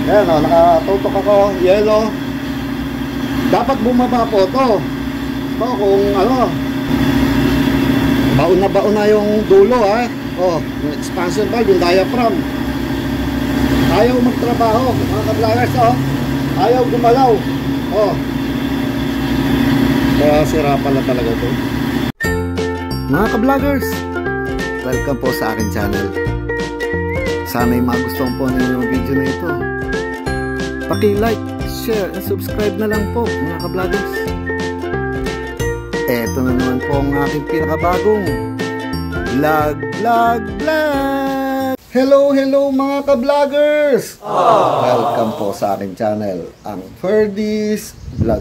Ayan o, nakatutok ako, yellow. Dapat bumaba po to. Ito kung ano, baon na yung dulo ha. Oh, yung expansion valve, yung diaphragm. Ayaw magtrabaho, mga ka-vloggers oh. Ayaw gumalaw. Oh. Kaya sira pala talaga to. Mga ka-vloggers, welcome po sa akin channel. Sana'y magustuhan po ninyo yung video na ito. Paki-like, share, and subscribe na lang po mga ka-vloggers. Eto na naman po ang aking pinakabagong vlog. Hello mga ka-vloggers! Welcome po sa aking channel, ang Ferdy's Vlog.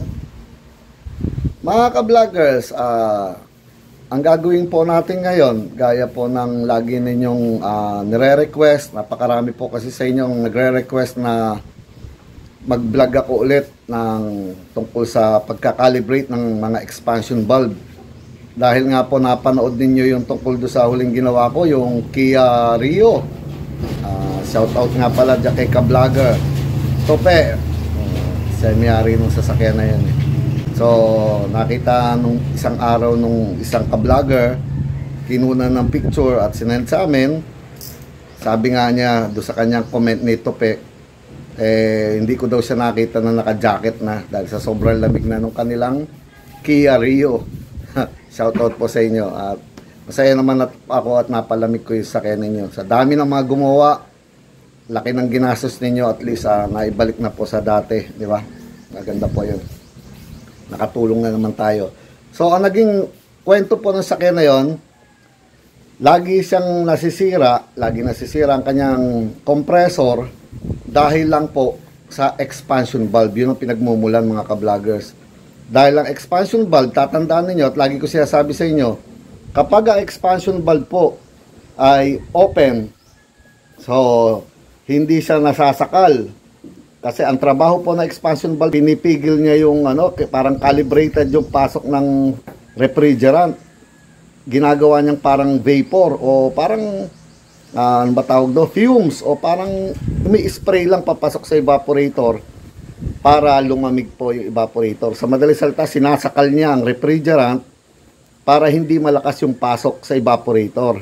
Mga ka-vloggers, ang gagawin po natin ngayon, gaya po ng lagi ninyong nire-request, napakarami po kasi sa inyong nagre-request na mag-vlog ako ulit tungkol sa pagkakalibrate ng mga expansion valve. Dahil nga po napanood ninyo yung tungkol do sa huling ginawa ko, yung Kia Rio. Shout out nga pala dyan kay ka-vlogger Tope, siya may-ari nung sasakyan na yan. So nakita nung isang araw nung isang ka-vlogger, kinuna ng picture at sinend sa amin. Sabi nga niya do sa kanyang comment ni Tope, hindi ko daw siya nakita na naka-jacket na dahil sa sobrang lamig na nung kanilang Kia Rio. Shout out po sa inyo at masaya naman ako at napalamig ko yung sakyan ninyo. Sa dami ng mga gumawa, laki ng ginastos ninyo, at least naibalik na po sa dati, di ba? Maganda po yun. Nakatulong na naman tayo. So ang naging kwento po ng sakyan na yon, lagi siyang nasisira ang kanyang compressor dahil lang po sa expansion valve. Yun ang pinagmumulan mga ka-vloggers. Dahil ang expansion valve, tatandaan ninyo at lagi ko sinasabi sa inyo, kapag ang expansion valve po ay open, so hindi siya nasasakal. Kasi ang trabaho po ng expansion valve, pinipigil niya yung parang calibrated yung pasok ng refrigerant. Ginagawa niyang parang vapor o parang ano ba tawag do? Fumes, o parang umi-spray lang papasok sa evaporator para lumamig po yung evaporator. Sa madaling salita, sinasakal niya ang refrigerant para hindi malakas yung pasok sa evaporator.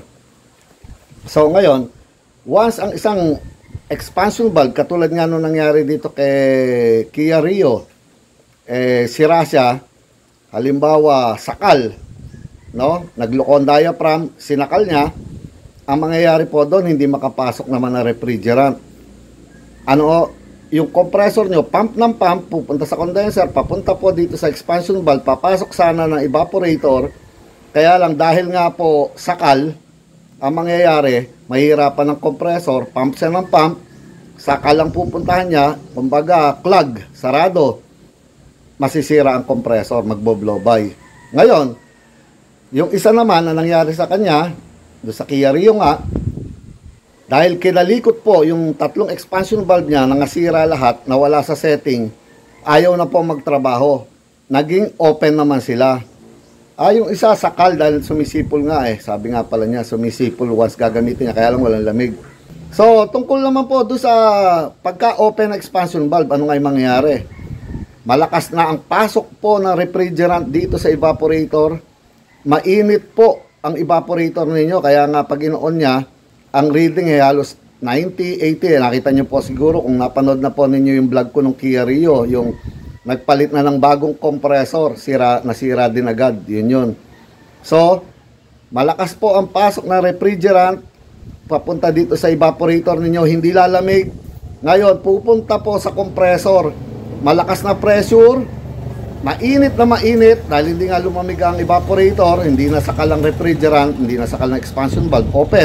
So ngayon, once ang isang expansion valve, katulad nga nung nangyari dito kay Kia Rio, sira siya, halimbawa sakal, no? Naglukon diaphragm, sinakal niya, ang mangyayari po doon, hindi makapasok naman na refrigerant. Yung compressor nyo, pump ng pump, pupunta sa condenser, papunta po dito sa expansion valve, papasok sana ng evaporator. Kaya lang dahil nga po sakal, ang mangyayari, mahirapan ng compressor, pump siya ng pump, sakal lang pupuntahan niya, kumbaga clog, sarado, masisira ang compressor, magbo-blow by. Ngayon, yung isa naman na nangyari sa kanya, doon sa Kia Rio nga, dahil kinalikot po yung tatlong expansion valve niya, nangasira lahat, nawala sa setting, ayaw na po magtrabaho. Naging open naman sila. Yung isa sakal dahil sumisipol nga sabi nga pala niya, sumisipol once gagamitin niya, kaya lang walang lamig. So, tungkol naman po doon sa pagka-open expansion valve, ano nga yung mangyayari? Malakas na ang pasok po ng refrigerant dito sa evaporator. Mainit po ang evaporator ninyo, kaya nga pag inoon niya, ang reading halos 90, 80. Nakita niyo po siguro kung napanood na po ninyo yung vlog ko ng Kia Rio, yung nagpalit na ng bagong compressor, nasira din agad. Yun. So, malakas po ang pasok ng refrigerant papunta dito sa evaporator ninyo, hindi lalamig. Ngayon, pupunta po sa compressor, malakas na pressure, mainit na mainit, dahil hindi nga lumamig ang evaporator, hindi nasakal ang refrigerant, hindi nasakal ng expansion valve, open.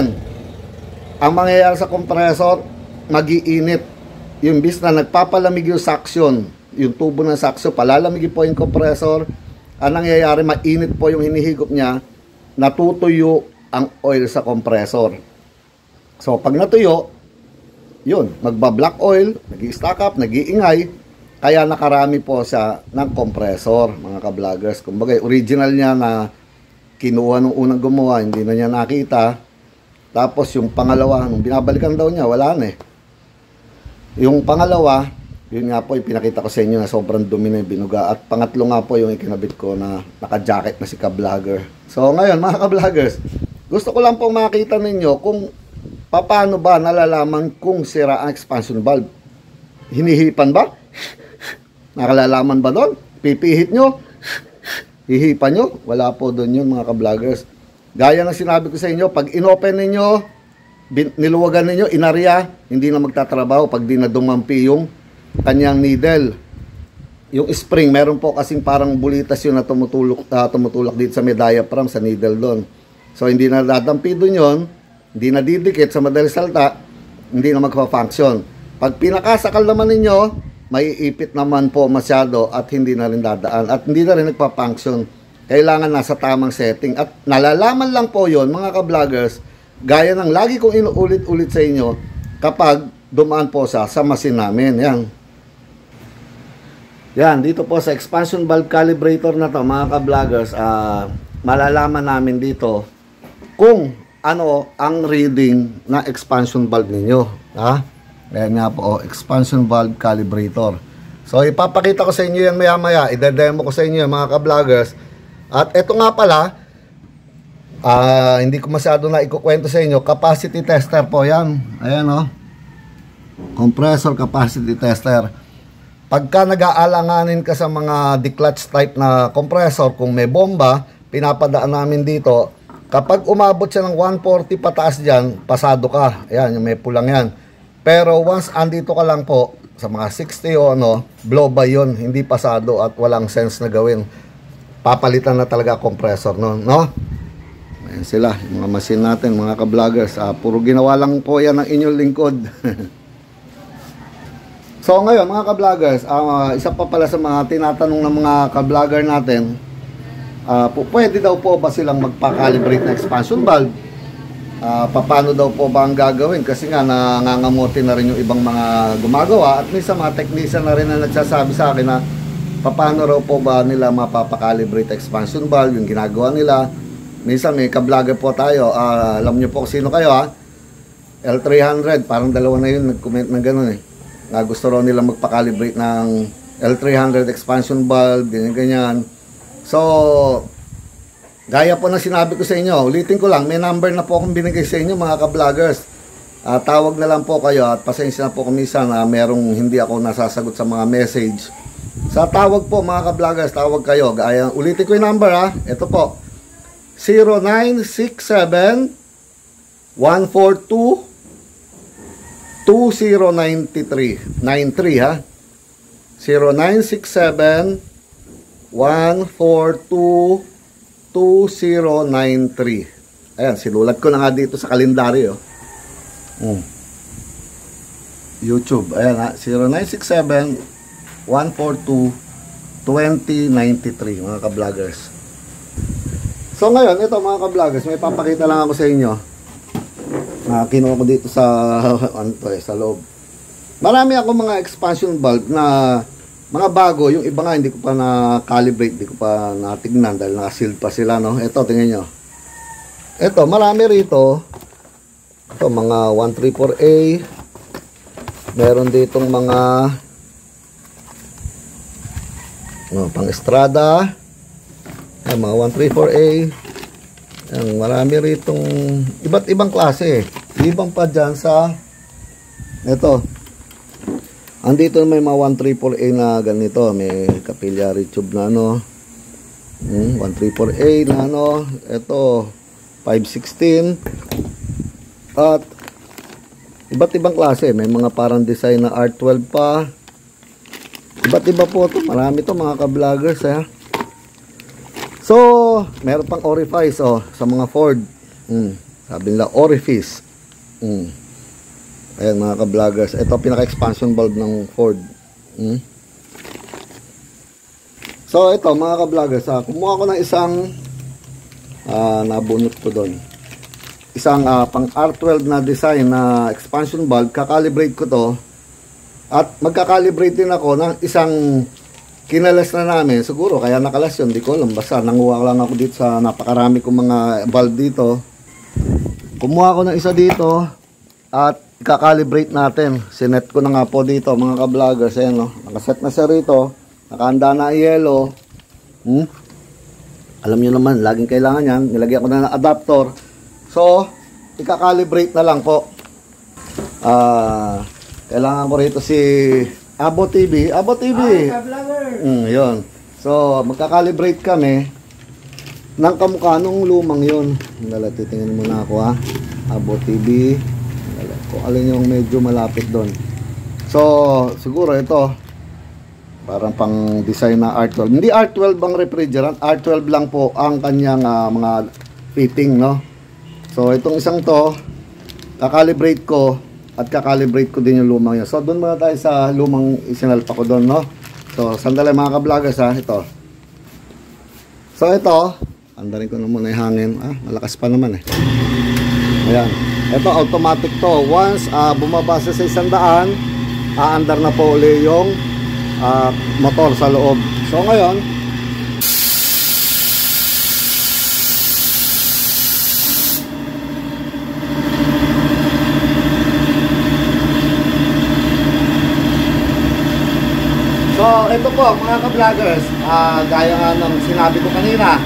Ang mangyayari sa compressor, mag-iinit. Yung bis na nagpapalamig yung suction, yung tubo ng suction, palalamigin po yung compressor. Ang nangyayari, mainit po yung hinihigop niya, natutuyo ang oil sa compressor. So, pag natuyo, yun, magba-black oil, nag-i-stack up, nag-iingay, kaya nakarami po siya ng compressor, mga ka-vloggers. Kumbaga, original niya na kinuha nung unang gumawa, hindi na niya nakita. Tapos yung pangalawa, nung binabalikan daw niya, wala na Yung pangalawa, yun nga po, ipinakita ko sa inyo na sobrang dumi na yung binuga. At pangatlo nga po yung ikinabit ko na naka-jacket na si ka-vlogger. So ngayon mga ka-vloggers, gusto ko lang pong makita ninyo kung paano ba nalalaman kung sira ang expansion valve. Hinihipan ba? Nakalalaman ba doon? Pipihit nyo? Hihipan nyo? Wala po doon yun mga ka-vloggers. Gaya ng sinabi ko sa inyo, pag inopen ninyo, niluwagan ninyo, inarya, hindi na magtatrabaho pag di na dumampi yung kanyang needle. Yung spring, meron po kasing parang bulitas yun na tumutulak dito sa may diaphragm, sa needle doon. So hindi na dadampi doon yun, hindi na didikit, sa madaling salta, hindi na magpa-function. Pag pinakasakal naman ninyo, may ipit naman po masyado at hindi na rin dadaan at hindi na rin nagpa-function. Kailangan nasa tamang setting at nalalaman lang po yon mga ka-vloggers, gaya ng lagi kong inuulit-ulit sa inyo kapag dumaan po sa machine namin. Yan, dito po sa expansion valve calibrator na to mga ka-vloggers, malalaman namin dito kung ano ang reading na expansion valve ninyo. Ayan nga po, expansion valve calibrator. So ipapakita ko sa inyo yan maya-maya, i-demo ko sa inyo yan mga ka-vloggers. At ito nga pala, hindi ko masyado na ikukwento sa inyo, capacity tester po yan. Ayan compressor capacity tester. Pagka nag-aalanganin ka sa mga declutch type na compressor, kung may bomba, pinapadaan namin dito. Kapag umabot siya ng 140 pataas dyan, pasado ka. Ayan, yung may pulang yan. Pero once andito ka lang po, sa mga 60 o blow by yun, hindi pasado at walang sense na gawin. Papalitan na talaga compressor no? Ayan sila, yung mga machine natin, mga ka-vloggers. Puro ginawa lang po yan ng inyong lingkod. So ngayon, mga ka-vloggers, isa pa pala sa mga tinatanong ng mga ka-vlogger natin, pwede daw po ba silang magpa-calibrate na expansion valve? Paano daw po ba ang gagawin? Kasi nga, nangangamuti na rin yung ibang mga gumagawa. At minsan mga technician na rin na nagsasabi sa akin na paano raw po ba nila mapapa-calibrate expansion valve, yung ginagawa nila. Minsan may ka-vlogger po tayo, alam nyo po sino kayo L300, parang dalawa na yun nag-comment ng gano'n na gusto raw nila magpa-calibrate ng L300 expansion valve, ganyan. So gaya po na sinabi ko sa inyo, ulitin ko lang, may number na po akong binigay sa inyo mga ka-vloggers. Tawag na lang po kayo at pasensya na po kumisan na merong hindi ako nasasagot sa mga message. Sa tawag po mga ka-vloggers, tawag kayo. Gaya, ulitin ko yung number ito po, 0967 142 2093 93 0967 142 2093. Ayan, sinulat ko na nga dito sa kalendaryo. YouTube. Ayan 0967 142 2093 mga ka-vloggers. So ngayon, ito mga ka-vloggers, may papakita lang ako sa inyo. Kinuha ko dito sa sa loob. Marami ako mga expansion valve na mga bago, yung iba nga hindi ko pa na-calibrate, hindi ko pa natignan dahil naka-sealed pa sila, Ito, tingnan nyo. Ito, marami rito. Ito, mga 134A. Meron ditong mga pang Estrada. Ayan, mga 134A. Ayan, marami ritong iba't ibang klase. Ibang pa dyan sa ito. Andito may mga 134A na ganito. May capillary tube na 134A na ito 516. At iba't ibang klase. May mga parang design na R12 pa. Iba't iba po ito. Marami ito mga ka-vloggers So, meron pang orifice sa mga Ford. Sabi nila orifice. Ayan mga ka-vloggers. Ito pinaka-expansion valve ng Ford. So, ito mga ka-vloggers. Kumuha ko ng isang nabunot ko doon. Isang pang R12 na design na expansion valve. Kakalibrate ko to. At magkakalibrate din ako ng isang kinalas na namin, siguro kaya nakalas yun, di ko alam, basta nanguha lang ako dito sa napakarami kong mga valve dito. Kumuha ko ng isa dito at ikakalibrate natin. Sinet ko na nga po dito mga ka-vloggers. Ayan, no? Nakaset na siya rito. Nakahanda na ang yellow. Alam nyo naman, laging kailangan yan. Nilagyan ko na ng adapter. So, ikakalibrate na lang po. Kailangan ko rito si Abo TV. Abo TV. Yun. So, magkakalibrate kami ng kamukha nung lumang yun. Titingnan muna ako ha. Abo TV. Kung alin yung medyo malapit doon. So, siguro ito. Parang pang design na R12. Hindi R12 ang refrigerant. R12 lang po ang kanyang mga fitting, no? So, itong isang to, kakalibrate ko at kakalibrate ko din yung lumang yun. So, doon muna tayo sa lumang isinalpa ko doon, no? So, sandali mga ka-vloggers ha. Ito. So, ito. Andarin ko na muna yung hangin. Malakas pa naman eh. Ayan. Ito, automatic to. Once bumaba sa 100, aandar na po uli yung motor sa loob. So, ngayon, so, ito po mga ka-vloggers, gaya nga ng sinabi ko kanina,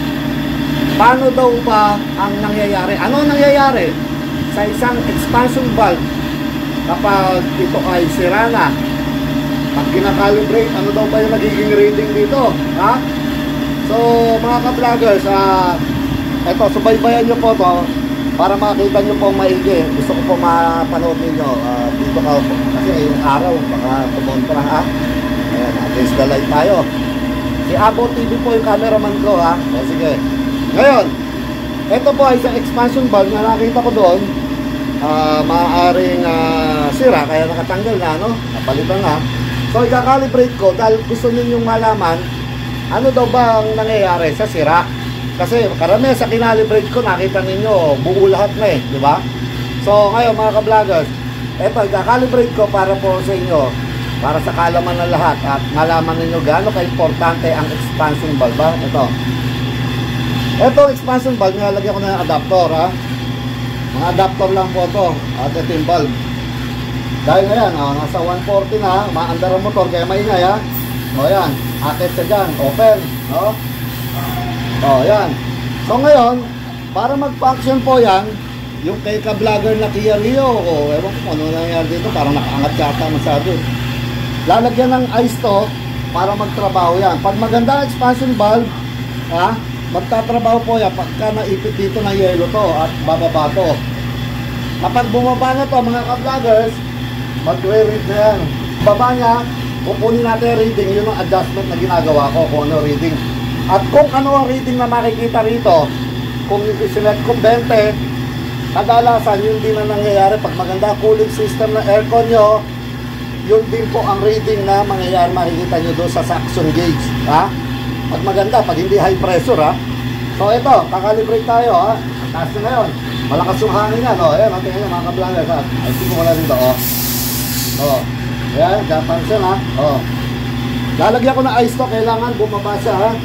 paano daw ba ang nangyayari? Ano nangyayari sa isang expansion valve kapag ito ay sira na? Pag kinakalibrate, ano daw ba yung nagiging reading dito? Ha? So, mga ka-vloggers, ito, subaybayan nyo po to para makita nyo po maigi. Gusto ko po mapanood ninyo dito ka po. Kasi yung araw, baka kumontra ha. Ayan, against the light tayo. Si Abo TV po yung cameraman ko ha. O sige. Ngayon, ito po ay isang expansion valve na nakita ko doon. Maaaring sira, kaya nakatanggal na, no? Napalitan na. So, ikakalibrate ko dahil gusto ninyong malaman ano daw ba ang nangyayari sa sira. Kasi karamihan sa kinalibrate ko, nakita ninyo, buo lahat na eh, di ba? So, ngayon mga ka-vloggers, ito, ikakalibrate ko para po sa inyo, para sa kalaman ng lahat at malaman ninyo gaano ka-importante ang expansion valve, ba? Ito expansion valve, nilalagyan ko na ng adapter, ha? Mga adapter lang po ito, at ito yung valve. Dahil ngayon, nasa 140 na, maandar ang motor, kaya maingay, ha? O yan, akit siya dyan, open, no? O yan. So ngayon, para mag-function po yan, yung kay ka-vlogger na Kia Rio, o ewan ko ano nangyayari dito, parang nakaangat yata masyado. Lalagyan ng ice to, para magtrabaho yan. Pag maganda ang expansion valve, ha? Magtatrabaho po yan pagka naipit dito ng yelo to at bababa to. Kapag bumaba na to mga ka-vloggers, magre-read na yan. Baba niya, kukunin natin reading, yun ang adjustment na ginagawa ko kung ano reading. At kung ano ang reading na makikita rito, kung i-select ko 20, kadalasan yun din na nangyayari pag maganda cooling system ng aircon nyo, yun din po ang reading na mangyayari makikita nyo doon sa suction gauge. Ha? Pag maganda, pag hindi high pressure ha. So ito, kakalibrate tayo ha. Ang taas na ngayon. Malakas yung hangin yan. Ayan, tingnan nyo mga ka-vloggers ha. Ay, tingnan ko na dito. Ayan, Japan siya ha. Lalagyan ko ng ice to. Kailangan bumaba siya ha.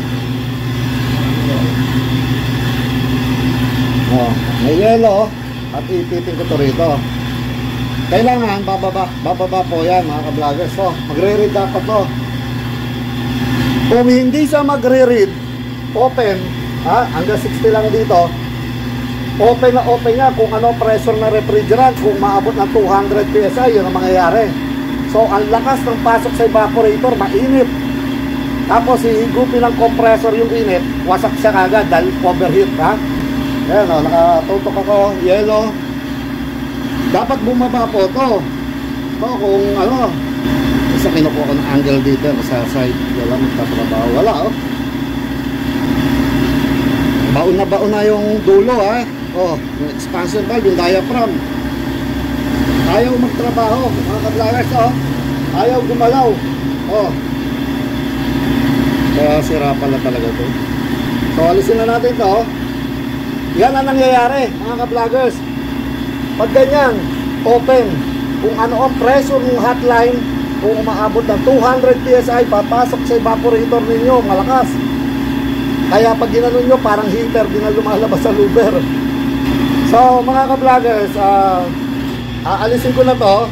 May yellow. At ipitin ko to rito. Kailangan bababa po yan mga ka-vloggers. Magre-read dapat to. Kung hindi siya magre-read, open, hanggang 60 lang dito, open na open niya kung ano pressure na refrigerant, kung maabot ng 200 PSI, yun ang mangyayari. So, ang lakas ng pasok sa evaporator, mainit. Tapos, hihigupin ng compressor yung init, wasak siya kagad dahil overheat, ha? Ayan, nakatutok ako, yellow. Dapat bumaba po to. Ito, kung ano, isa kinukuha ko ng angle dito sa side, wala magtatrabaho, wala baon na yung dulo ha. Yung expansion valve, yung diaphragm ayaw magtrabaho mga ka-vloggers, ayaw gumalaw, kaya sira pala talaga to. So alisin na natin to. Yan ang nangyayari mga ka-vloggers pag ganyan open, kung ano ang pressure ng hotline. Kung umaabot ng 200 PSI, papasok sa evaporator ninyo, malakas. Kaya pag ginanon nyo, parang heater din na lumalabas sa luber. So, mga ka-vloggers, aalisin ko na to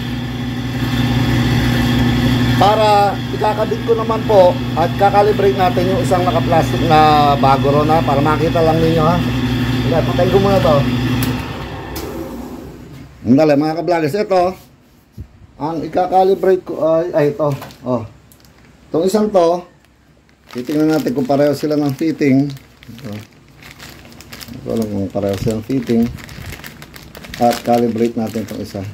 para ikakabit ko naman po at kakalibrate natin yung isang naka-plastic na bago ron ha, para makita lang ninyo ha. Patayin ko muna to. Andali mga ka-vloggers, ito ang ikakalibrate ko ay ito. Oh. Itong isang to, titingnan natin kung pareho sila ng fitting. Ito. Ito lang kung pareho sila ng fitting. At calibrate natin itong isa.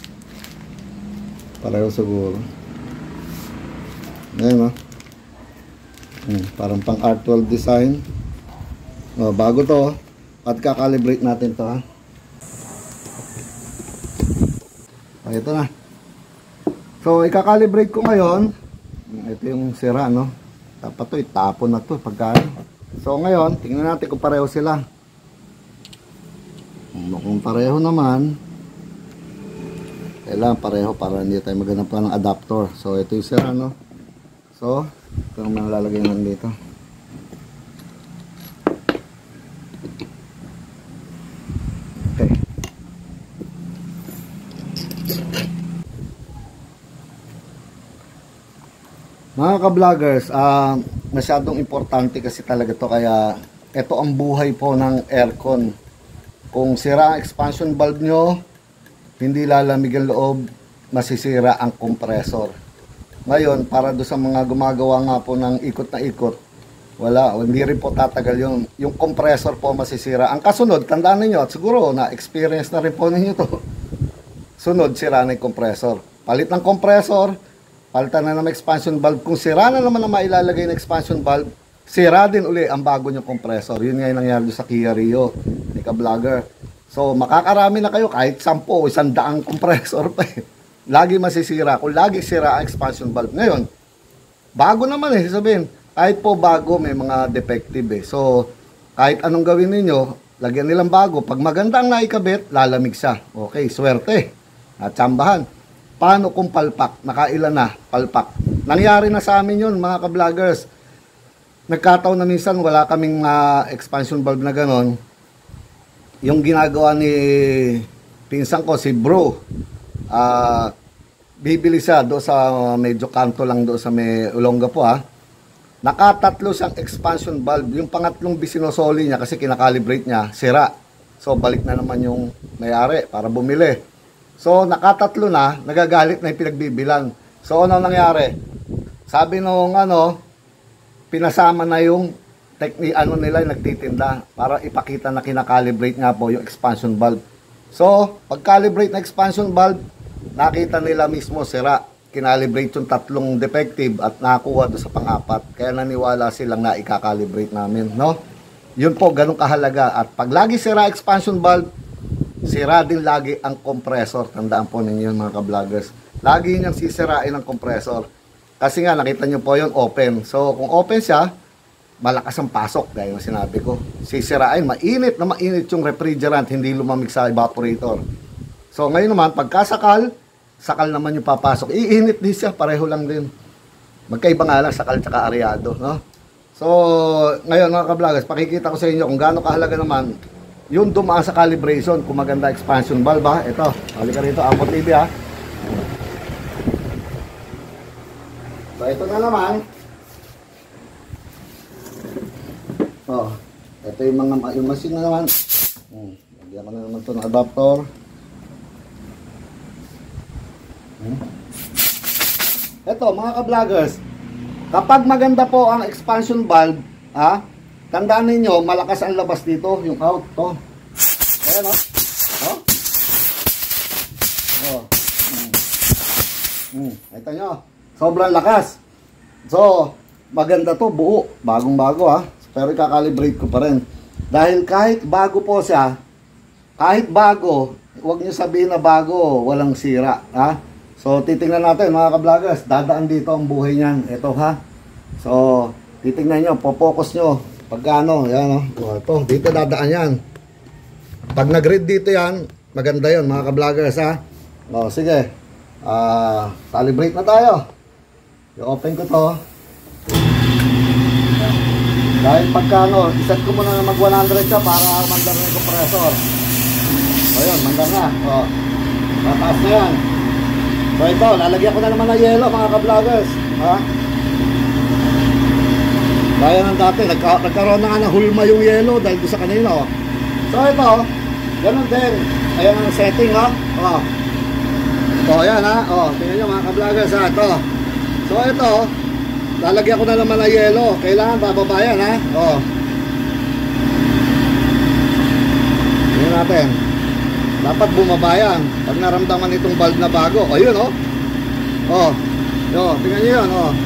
Pareho siguro. Ayan o. Parang pang R12 design. O, bago to. At kakalibrate natin to ha. O, ito na. So, ikakalibrate ko ngayon. Ito yung sira, no? Dapat to, itapon na to pagka. So, ngayon, tingnan natin kung pareho sila. Kung pareho naman, kailangan pareho para hindi tayo maghanap pa ng adapter. So, ito yung sira, no? So, ito ang malalagay natin dito. Okay. Mga ka-vloggers, masyadong importante kasi talaga to, kaya ito ang buhay po ng aircon. Kung sira ang expansion valve nyo, hindi lalamig ang loob, masisira ang compressor. Ngayon, para do sa mga gumagawa nga po ng ikot na ikot, hindi rin po tatagal yung compressor po masisira. Ang kasunod, tandaan niyo at siguro na experience na rin po ninyo to. Sunod, sira na yung compressor. Palit ng compressor, palitan na ng expansion valve. Kung sira na naman na mailalagay ng expansion valve, sira din uli ang bago nyong compressor. Yun nga yung nangyari sa Kia Rio, ni ka-vlogger. So, makakarami na kayo kahit 10 o 100 compressor pa eh. Lagi masisira kung lagi sira ang expansion valve. Ngayon, bago naman eh, sabihin, kahit po bago may mga defective eh. So, kahit anong gawin ninyo, lagyan nilang bago. Pag maganda ang naikabit, lalamig siya. Okay, swerte. At tsambahan. Paano kung palpak? Nakailan na, palpak. Nangyari na sa amin yun, mga ka-vloggers. Nagkataon na minsan, wala kaming expansion valve na ganon. Yung ginagawa ni pinsan ko, si bro, bibili siya doon sa medyo kanto lang doon sa may Olonga po ha. Nakatatlo siyang expansion valve. Yung pangatlong bisinosoli niya kasi kinakalibrate niya, sira. So balik na naman yung may-ari para bumili. So nakatatlo na, nagagalit na yung pinagbibilan. So ano nangyari? Sabi nung pinasama na yung nila nagtitinda para ipakita na kinakalibrate nga po yung expansion valve. So pag-calibrate na expansion valve, nakita nila mismo sira, kinalibrate yung tatlong defective at nakakuha doon sa pang-apat. Kaya naniwala silang na ikakalibrate namin, no? Yun po, ganun kahalaga. At pag lagi sira expansion valve, sira din lagi ang compressor. Tandaan po ninyo mga ka-vloggers. Lagi niyang sisirain ang compressor. Kasi nga, nakita nyo po yun, open. So, kung open siya, malakas ang pasok, gaya ng sinabi ko. Sisirain, mainit na mainit yung refrigerant, hindi lumamig sa evaporator. So ngayon naman, pagkasakal, sakal naman yung papasok. Iinit din siya, pareho lang din. Magkaiba nga lang, sakal tsaka areado, no? So, ngayon mga ka-vloggers, pakikita ko sa inyo kung gaano kahalaga naman yung dumaan sa calibration, kung maganda expansion valve ha. Ito, halika rito, Apo TV ha. So, ito na naman. Oh, ito yung machine na naman. Lagyan ko na naman ito ng adapter. Ito mga ka-vloggers, kapag maganda po ang expansion valve, tandaan ninyo, malakas ang labas dito, yung out to. Ayan ito nyo, sobrang lakas. So, maganda to, buo, bagong-bago pero ikakalibrate ko pa rin. Dahil kahit bago po siya, kahit bago, huwag nyo sabihin na bago, walang sira, So, titingnan natin mga ka-vloggers, dadaan dito ang buhay niyan. Ito So, titingnan nyo, po-focus nyo. Pagkano, yan ito, dito dadaan yan. Pag nag-read dito yan, maganda yon mga ka-vloggers sige. Calibrate na tayo. I-open ko to. Dahil pagkano, iset ko muna na mag 100 siya para mandar na yung compressor. O yun, mandar na. Tataas na yan. So ito, lalagyan ko na naman ng yelo mga ka-vloggers. Ha? Gaya ng dati, nagkaroon na nga ng hulma yung yelo dahil doon sa kanina. Oh. So ito, ganun din. Ayan ang setting, ha? Oh. O, ayan, ha? O, tingnan nyo mga ka-vloggers, ha? Ito. So ito, lalagyan ko na naman ng yelo. Kailangan bababa yan, ha? O. Tingnan natin. Dapat bumaba yan pag naramdaman itong valve na bago. O, yun, o. O. O, tingnan nyo yun, o.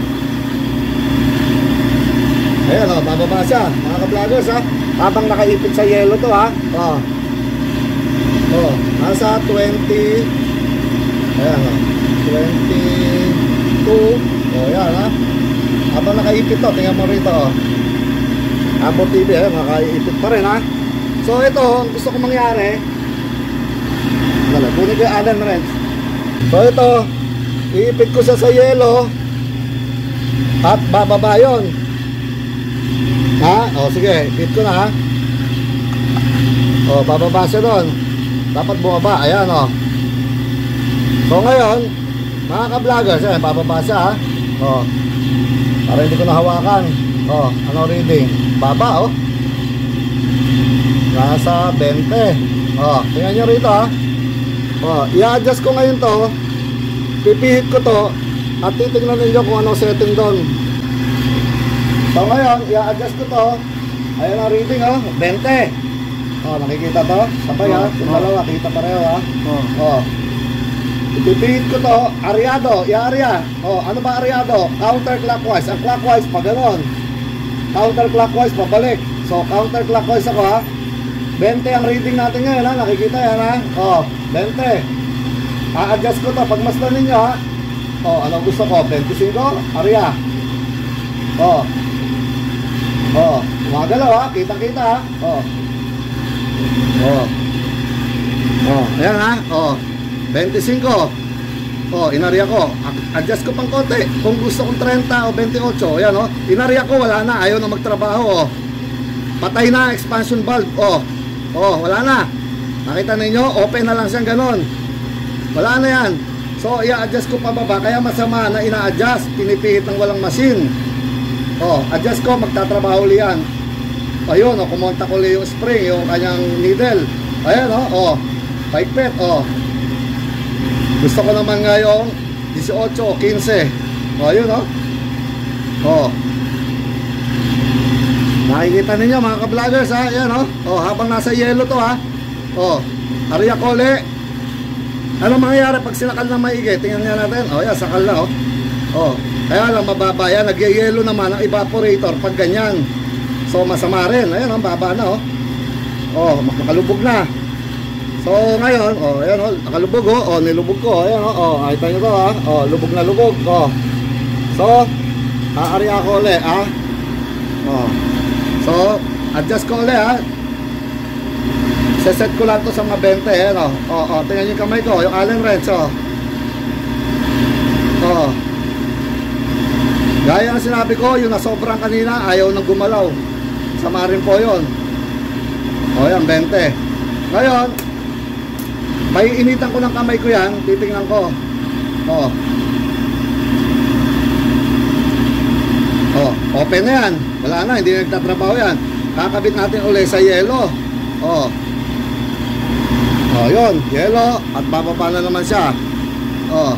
Ayan, o, bababa siya. Mga ka-vloggers, ha? Habang nakaipit sa yelo to, ha? O. O, nasa 20. Ayan, o. 22. O, yan, ha? Habang nakaipit to, tingnan mo rito, o. Abo TV, ayan, nakaipit pa rin, ha? So, ito, ang gusto kong mangyari, kunin ko yung Allen wrench. So, ito, iipit ko siya sa yelo at bababa yun. Ha? O, sige, ipit ko na, ha? O, bababa siya doon. Dapat bumaba, ayan, o. So, ngayon, mga ka-vloggers, ayan, bababa siya, ha? O, para hindi ko nahawakan. O, ano reading? Baba, o. Nasa 20. O, tingnan nyo rito, ha? O, i-adjust ko ngayon to. Pipihit ko to at titignan ninyo kung ano setting doon. So ngayon, i-adjust ko to. Ayan ang reading, oh, 20. O, nakikita to? Sabay, ha? Yung dalawa, kita pareho, ha? O, ipipihit ko to. Aryado, i-arya. O, ano ba aryado? Counterclockwise. Ang clockwise, pa ganon. Counterclockwise, pabalik. So, counterclockwise ako, ha? 20 ang reading natin ngayon, ha? Nakikita yan, ha? O, 20. A-adjust ko to. Pagmasdan ninyo, ha? O, ano gusto ko? 25? Arya. O. O, umagalaw, ha? Kita-kita, ha? O. O. O, ayan, ha? O, 25. O, inarya ko. Adjust ko pang konti. Kung gusto kong 30 o 28. Ayan, o. Inarya ko, wala na. Ayaw na magtrabaho, o. Patay na expansion valve. O. O, wala na. Nakita ninyo, open na lang siyang ganon. Wala na yan. So, i-adjust ko pababa. Kaya masama na ina-adjust. Pinipihit ng walang machine. O, adjust ko, magtatrabaho ulit yan. O, yun, o, kumonta ko ulit yung spring, yung kanyang needle. Ayan, o, paikpit, o. Gusto ko naman ngayong 18 o 15. O, yun, o. O. Nakikita ninyo mga ka-vloggers, ha? Ayan, o. O, habang nasa yellow to, ha? O, ariya ko ulit. Ano mangyayari pag sinakal na maigi? Tingnan nga natin. O, yan, sakal na, o. O, kaya lang mababa yan. Nagyayelo naman ang evaporator pag ganyan. So, masama rin. Ayan, ang baba na, o. O, makalubog na. So, ngayon, o, ayan, o, nakalubog, o. O, nilubog ko. Ayan, o, nakita nyo to, ha. O, lubog na lubog, o. So, aariya ko ulit, ha. O. So, adjust ko ulit, ha. Seset ko lang to sa mga 20, eh, no? O, tingnan yung kamay ko, yung Allen wrench, o. O. Gaya ng sinabi ko, yung nasobrang kanina, ayaw nang gumalaw. Sama rin po yun. O, yan, 20. Ngayon, may initan ko ng kamay ko yan, titingnan ko. O. O, open na yan. Wala na, hindi na nagtatrabaho yan. Kakabit natin ulit sa yelo. O. O, yun, yelo. At bababa na naman siya. O.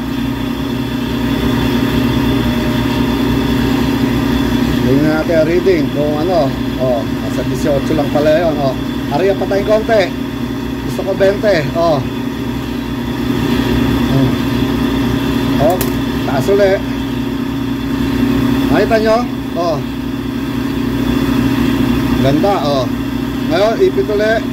Tingnan natin ang reading kung ano. O, nasa 18 lang pala yun. O, ariya pa tayong konti. Gusto ko 20. O. O, taas ulit. Nakita nyo? O. Ganda, o. Ngayon, ipit ulit.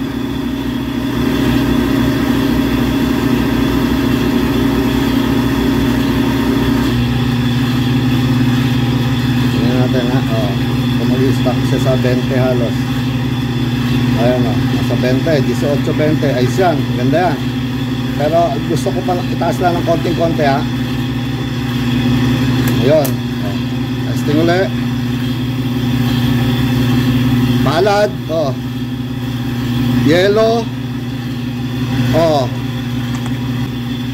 Natin, ha? O, kumuli-stock siya sa 20 halos. Ayan, o, nasa 20, 18-20, ayos yan, ganda yan. Pero gusto ko pa itaas lang ng konting-konti, ha. Ayun, o, testing ulit. Palad, o, yellow, o,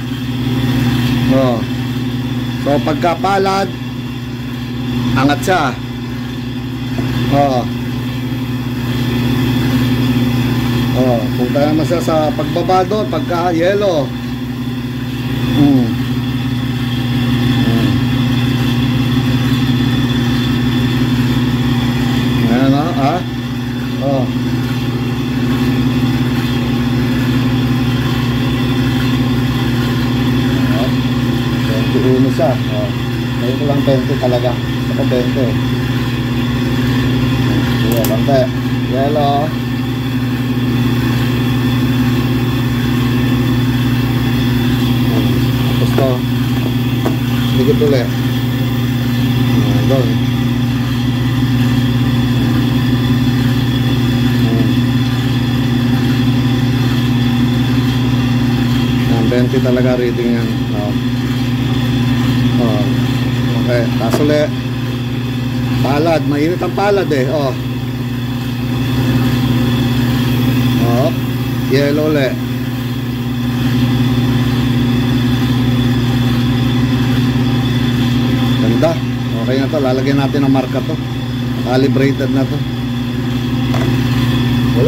Oh. So pagka palad, angat siya. Oh. Oh, punta naman siya sa pagbaba doon pagka yellow. Ayan, ah. Oh. Uno siya. Oh. Ngayon ko lang 20 talaga. Ako 20. Yeah, bante. Yellow. Tapos to. Dikit ulit. Doon. 20 talaga reading yan. Oh. Oh. Okay, taas ulit. Palad, mainit ang palad eh. Oh. Oh. Yellow ulit. Ganda. Okay na to, lalagyan natin ang marka to. Calibrated na to. Wala.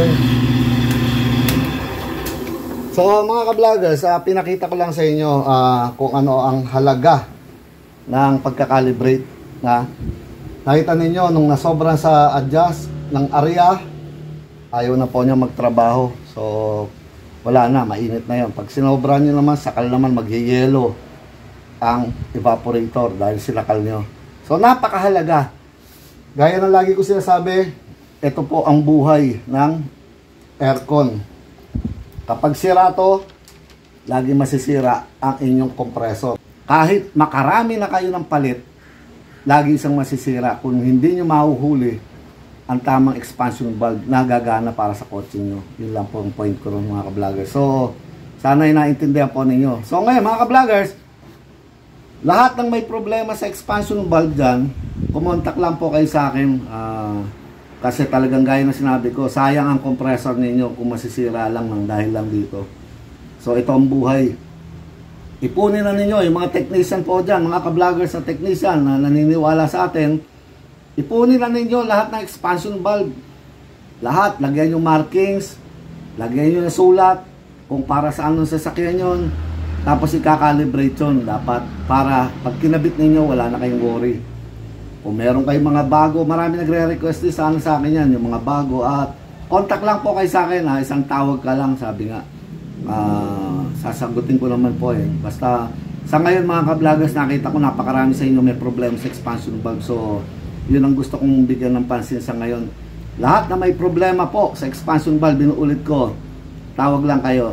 So mga ka-vloggers, pinakita ko lang sa inyo kung ano ang halaga ng pagka-calibrate. Nakita ninyo nung nasobra sa adjust ng area, ayaw na po niya magtrabaho. So wala na, mainit na yun. Pag sinobra nyo naman, sakal naman mag-yellow ang evaporator dahil sinakal nyo. So napakahalaga. Gaya ng lagi ko sinasabi, ito po ang buhay ng aircon. Kapag sira to, lagi masisira ang inyong kompresor. Kahit makarami na kayo ng palit, lagi isang masisira kung hindi nyo mahuhuli ang tamang expansion valve na gagana para sa kotse nyo. Yun lang po ang point ko rin mga ka-vloggers. So, sana'y naintindihan po ninyo. So ngayon mga ka-vloggers, lahat ng may problema sa expansion valve dyan, kumontak lang po kayo sa akin. Kasi talagang gaya na sinabi ko, sayang ang compressor ninyo kung masisira lang ng dahil lang dito. So ito ang buhay. Ipunin na ninyo yung mga technician po dyan, mga ka-vloggers na technician na naniniwala sa atin. Ipunin na ninyo lahat ng expansion valve. Lahat, lagyan yung markings, lagyan nyo yung sulat, kung para saan ang sasakyan yun. Tapos i-calibrate yun dapat para pag kinabit ninyo, wala na kayong worry. Kung meron kayong mga bago, marami nagre-request din sana sa akin yan, yung mga bago. At contact lang po kayo sa akin, isang tawag ka lang, sabi nga. Sasagutin ko naman po eh. Basta sa ngayon mga ka-vloggers, nakita ko napakarami sa inyo may problema sa expansion valve. So yun ang gusto kong bigyan ng pansin sa ngayon. Lahat na may problema po sa expansion valve, binuulit ko, tawag lang kayo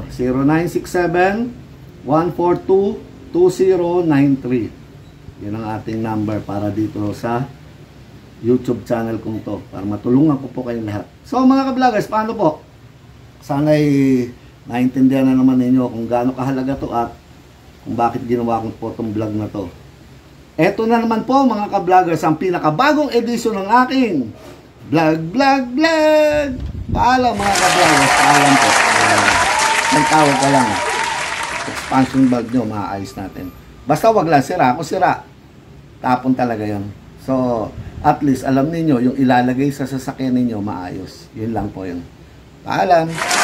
0967-142-2093. Yun ang ating number para dito sa YouTube channel kong to, para matulungan ko po kayong lahat. So mga ka-vloggers, paano po? Sana'y naintindihan na naman ninyo kung gaano kahalaga to at kung bakit ginawa ko po itong vlog na to. Eto na naman po mga ka-vloggers, ang pinakabagong edisyon ng aking vlog. Paalam mga ka-vloggers, paalam po. Ang tawag ka lang, expansion valve nyo, maayos natin. Basta wag lang sira. Kung sira, tapon talaga yon. So, at least alam niyo yung ilalagay sa sasakyan ninyo maayos. Yun lang po yun. Paalam!